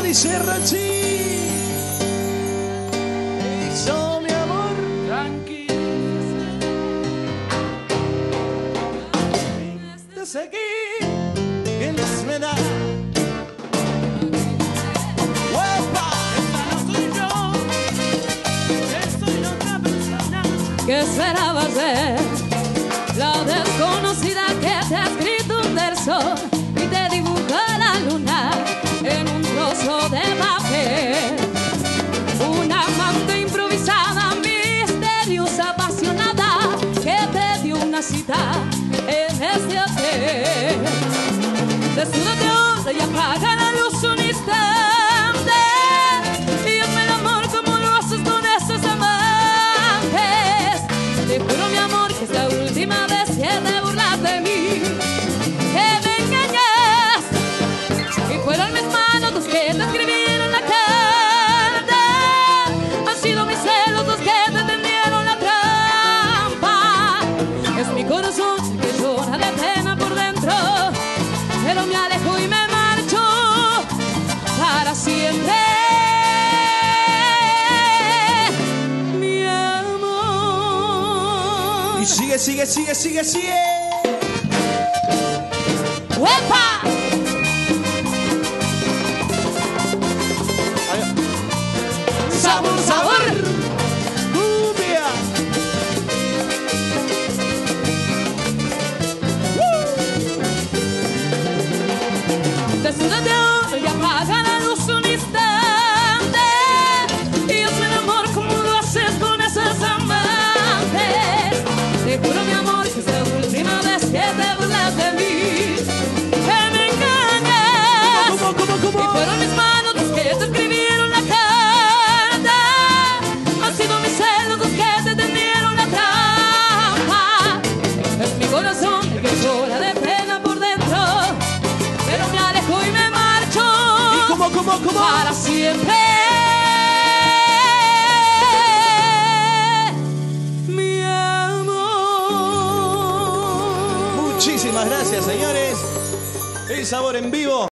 dice Rachi. Eso, mi amor, tranquilo. Desde aquí, ¿qué más me da? ¿Qué esperabas de la desconocida que te ha escrito un verso y te dibuja la luna en un trozo de papel? Una amante improvisada, misteriosa, apasionada, que te dio una cita en este hotel. Desnúdate ahora y apaga la luz un instante y hazme el amor como lo haces con esos amantes. Te juro, mi amor, que es la última vez que te burlas de mí, que me engañas. Y fueron mis manos los que te escribieron la carta, han sido mis celos los que te tendieron la trampa. Es mi corazón el que llora de pena por dentro, pero me alejo y me marcho para siempre. Sigue, sigue, sigue, sigue, sigue. ¡Uepa! ¡Sabor, sabor! ¡Cumbia! Desnúdate ahora y apaga la luz un instante y hazme el amor como lo haces con esos amantes. Te juro, mi amor, que es la última vez que te burlas de mí, que me engañas. ¿Cómo? Y fueron mis manos los que te escribieron la carta, han sido mis celos los que te tendieron la trampa. Es mi corazón el que llora de pena por dentro, pero me alejo y me marcho. ¿Y cómo? Para siempre. Muchísimas gracias, señores. El Sabor en vivo.